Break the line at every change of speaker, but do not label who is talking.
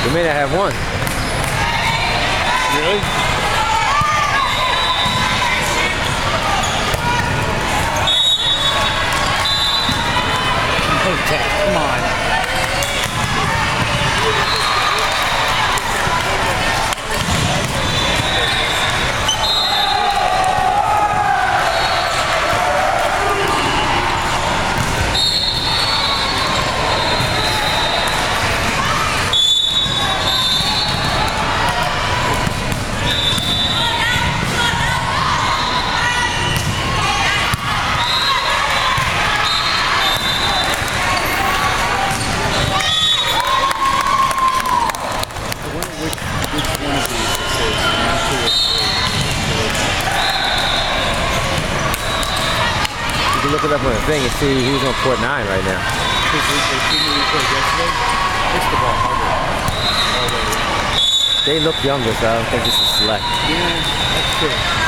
We may not have one.
Really? Okay, come on.
You can look it up on the thing and see who's on court 9 right now. They look younger, so I don't think this is select.
Yeah, that's true.